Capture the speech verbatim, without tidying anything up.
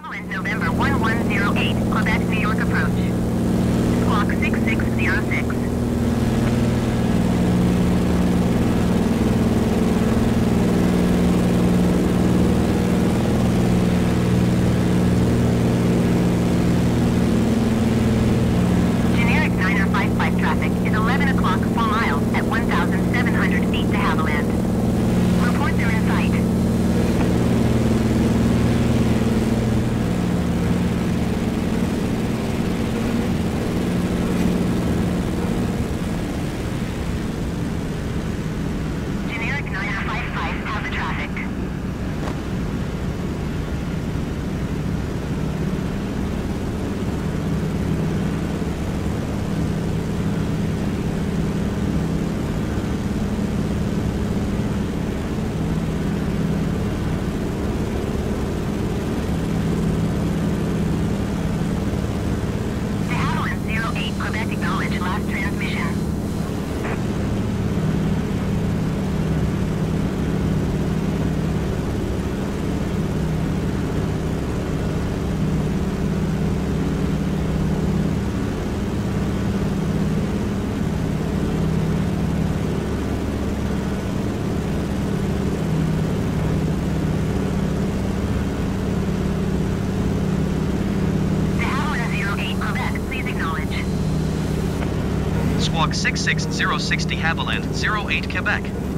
Havilland, November one one zero eight, Quebec, New York approach. Squawk six six zero six. Generic niner five five traffic is eleven o'clock, four miles at one thousand seven hundred feet to Havilland. Reports are in sight. Generic niner five five, have the traffic. To Havilland zero eight, Quebec, acknowledge last transmission. To Havilland zero eight, Quebec, please acknowledge. Squawk six six zero six de Havilland, zero eight Quebec.